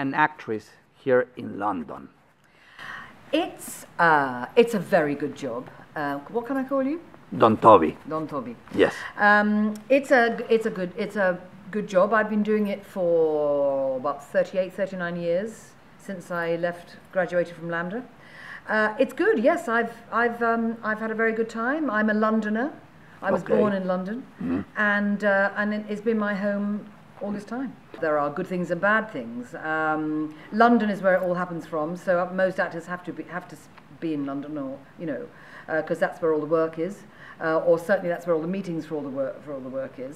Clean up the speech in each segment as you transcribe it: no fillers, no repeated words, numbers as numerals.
an actress here in London? It's a very good job. What can I call you? Don Toby. Don Toby. Yes. It's a good job. I've been doing it for about 38, 39 years since I graduated from LAMDA. It's good. Yes, I've had a very good time. I'm a Londoner. I was born in London, and it's been my home all this time. There are good things and bad things. London is where it all happens from, so most actors have to be in London, or because that's where all the work is, or certainly that's where all the meetings for all the work is.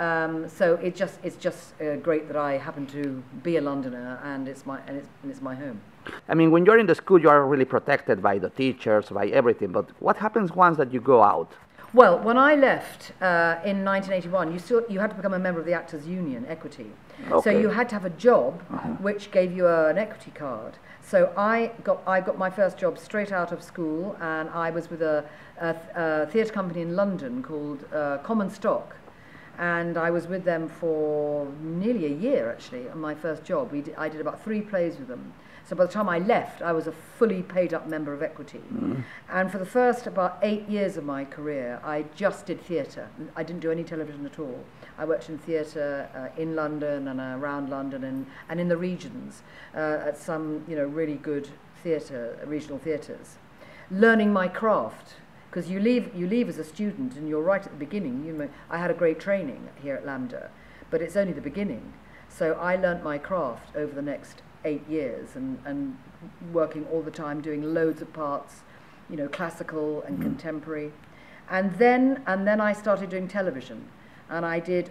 So it's just great that I happen to be a Londoner, and it's my home. I mean, when you're in the school, you are really protected by the teachers, by everything. But what happens once that you go out? Well, when I left in 1981, you had to become a member of the Actors Union, Equity. Okay. So you had to have a job which gave you an equity card. So I got my first job straight out of school, and I was with a theatre company in London called Common Stock, and I was with them for nearly a year actually on my first job. I did about 3 plays with them. So by the time I left, I was a fully paid up member of Equity. And for the first about 8 years of my career, I just did theatre. I didn't do any television at all. I worked in theatre in London and around London and in the regions at some really good regional theatres. Learning my craft, because you leave as a student and you're right at the beginning. I had a great training here at LAMDA, but it's only the beginning. So I learnt my craft over the next 8 years and working all the time, doing loads of parts, classical and contemporary, and then I started doing television, and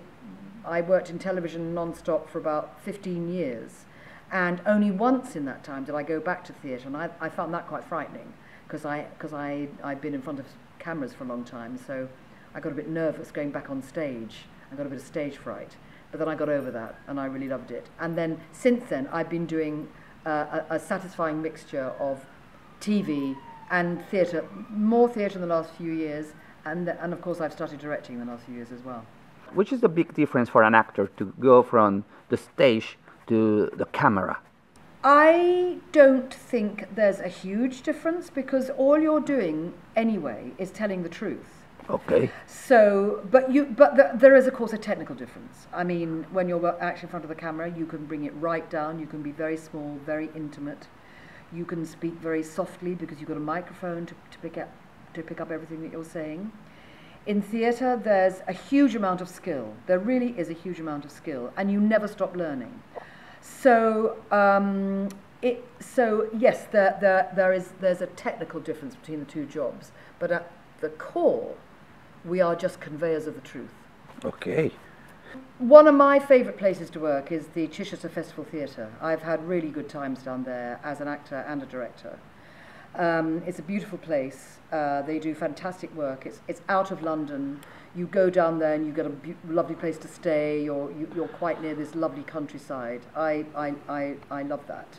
I worked in television non-stop for about 15 years, and only once in that time did I go back to theatre, and I found that quite frightening because I'd been in front of cameras for a long time, so I got a bit nervous going back on stage. I got a bit of stage fright. But then I got over that, and I really loved it. And then, since then, I've been doing a satisfying mixture of TV and theatre, more theatre in the last few years, and of course I've started directing in the last few years as well. Which is the big difference for an actor to go from the stage to the camera? I don't think there's a huge difference, because all you're doing anyway is telling the truth. Okay. So, but there is of course a technical difference. I mean, when you're actually in front of the camera, you can bring it right down. You can be very small, very intimate. You can speak very softly because you've got a microphone to pick up everything that you're saying. In theatre, there's a huge amount of skill. There really is a huge amount of skill, and you never stop learning. So, yes, there's a technical difference between the two jobs, but at the core, we are just conveyors of the truth. Okay. One of my favourite places to work is the Chichester Festival Theatre. I've had really good times down there as an actor and a director. It's a beautiful place. They do fantastic work. It's out of London. You go down there and you get a lovely place to stay. You're quite near this lovely countryside. I love that.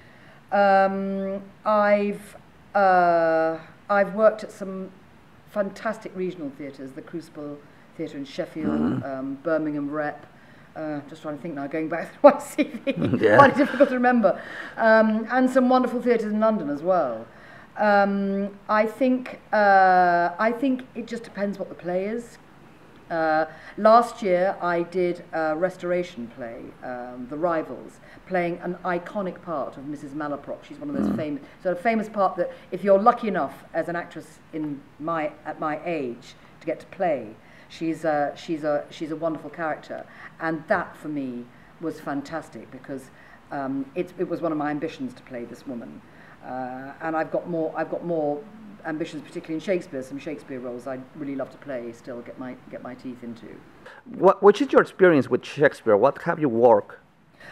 I've worked at some fantastic regional theatres, the Crucible Theatre in Sheffield, Birmingham Rep, just trying to think now, going back through my CV, quite difficult to remember, and some wonderful theatres in London as well. I think it just depends what the play is. Last year I did a restoration play, The Rivals, playing an iconic part of Mrs. Malaprop. She's one of those famous part that if you're lucky enough as an actress at my age to get to play, she's a wonderful character, and that for me was fantastic because it was one of my ambitions to play this woman, and I've got more ambitions, particularly in Shakespeare. Some Shakespeare roles I'd really love to play, still get my teeth into. What is your experience with Shakespeare? What have you worked?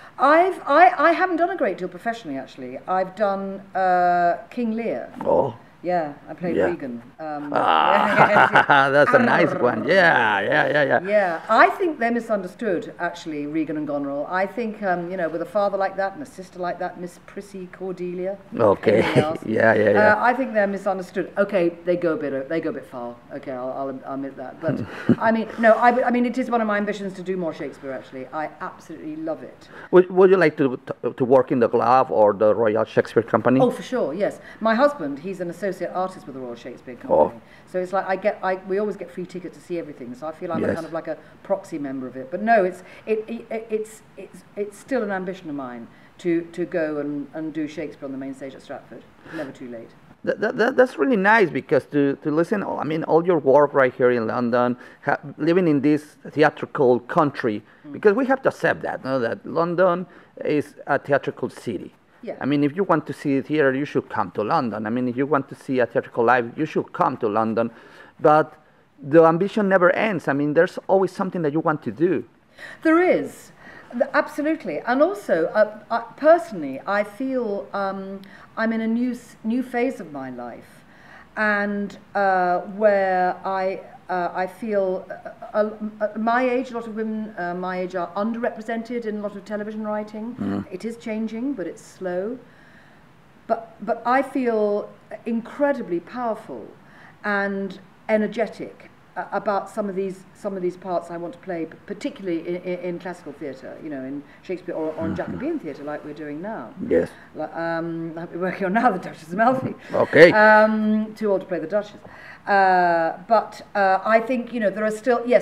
I haven't done a great deal professionally, actually. I've done King Lear. Oh. Yeah, I played Yeah. Regan. That's a nice one. Yeah. Yeah, I think they're misunderstood, actually, Regan and Goneril. I think, you know, with a father like that and a sister like that, Miss Prissy Cordelia. Okay. Yeah. I think they're misunderstood. Okay, they go a bit far. Okay, I'll admit that. But I mean, no, I mean, it is one of my ambitions to do more Shakespeare. Actually, I absolutely love it. Would you like to work in the Globe or the Royal Shakespeare Company? Oh, for sure, yes. My husband, he's an associate artist with the Royal Shakespeare Company. Oh. So it's like we always get free tickets to see everything. So I feel I'm a Yes. kind of like a proxy member of it. But no, it's still an ambition of mine to go and do Shakespeare on the main stage at Stratford. Never too late. That's really nice because to listen, I mean, all your work right here in London, living in this theatrical country, because we have to accept that, no, that London is a theatrical city. Yeah. I mean, if you want to see theater, you should come to London. I mean, if you want to see a theatrical live, you should come to London. But the ambition never ends. I mean, there's always something that you want to do. There is, absolutely. And also, personally, I feel I'm in a new phase of my life, and where I feel my age, a lot of women my age are underrepresented in a lot of television writing. It is changing, but it's slow. But I feel incredibly powerful and energetic about some of these parts I want to play, particularly in classical theatre, you know, in Shakespeare or in Jacobean theatre, like we're doing now. Yes. Like, we're working on now, the Duchess of Malfi. Okay. Too old to play the Duchess. But I think, you know, there are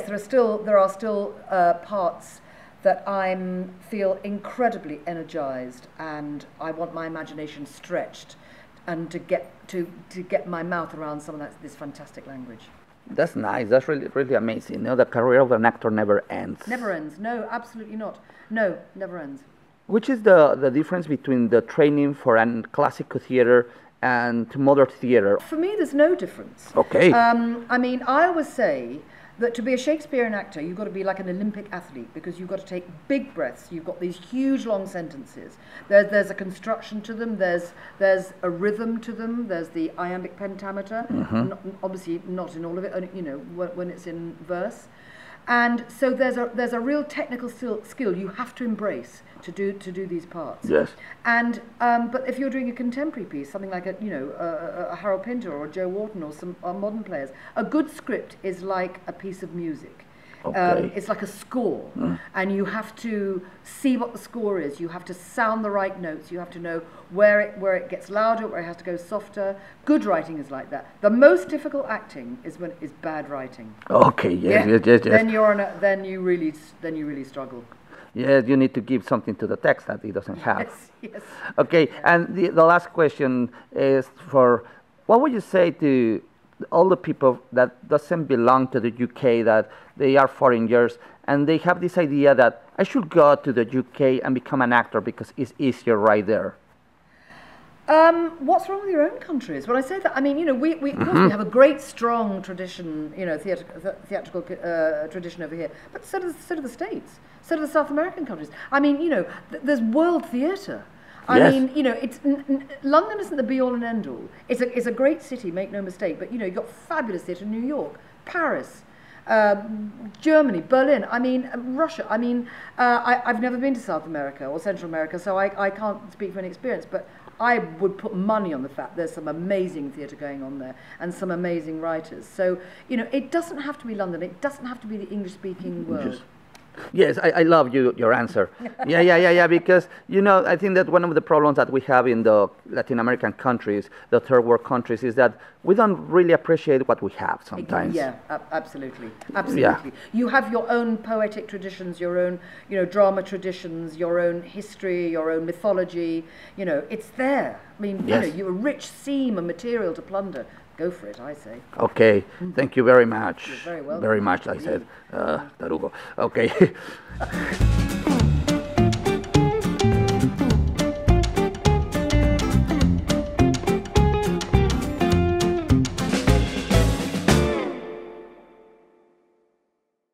still parts that I feel incredibly energized, and I want my imagination stretched, and to get my mouth around some of this fantastic language. That's nice. That's really amazing. You know, the career of an actor never ends. Never ends. No, absolutely not. No, never ends. Which is the difference between the training for an classical theater and modern theater? For me, there's no difference. Okay. I mean, I always say that to be a Shakespearean actor, you've got to be like an Olympic athlete, because you've got to take big breaths. You've got these huge long sentences. There's a construction to them. There's a rhythm to them. There's the iambic pentameter. Obviously, not in all of it. You know, when it's in verse. And so there's a real technical skill you have to embrace to do these parts. Yes. And but if you're doing a contemporary piece, something like a Harold Pinter or a Joe Wharton or some modern players, a good script is like a piece of music. Okay. It's like a score, and you have to see what the score is. You have to sound the right notes. You have to know where it gets louder, where it has to go softer. Good writing is like that. The most difficult acting is bad writing. Okay. Yes. Then you really struggle. Yes, you need to give something to the text that it doesn't have. Yes. Okay, and the last question is what would you say to all the people that doesn't belong to the UK, that they are foreigners, and they have this idea that I should go to the UK and become an actor because it's easier right there? What's wrong with your own countries? When I say that, I mean, you know, we of course we have a great, strong tradition, you know, theatrical tradition over here, but so do the States, so do the South American countries. I mean, you know, there's world theatre. I mean, you know, London isn't the be-all and end-all. It's a great city, make no mistake, but, you know, you've got fabulous theatre in New York, Paris, Germany, Berlin, I mean, Russia. I mean, I've never been to South America or Central America, so I can't speak from any experience, but I would put money on the fact there's some amazing theatre going on there and some amazing writers. So, you know, it doesn't have to be London. It doesn't have to be the English-speaking world. Yes, I love your answer. Yeah, because, you know, I think that one of the problems that we have in the Latin American countries, the third world countries, is that we don't really appreciate what we have sometimes. Yeah, absolutely. Yeah. You have your own poetic traditions, your own, you know, drama traditions, your own history, your own mythology. You know, it's there. I mean, yes. You know, you're a rich seam of material to plunder. Go for it, I say. Okay, thank you very much. You're very welcome. Very much, I said, Tarugo. Okay.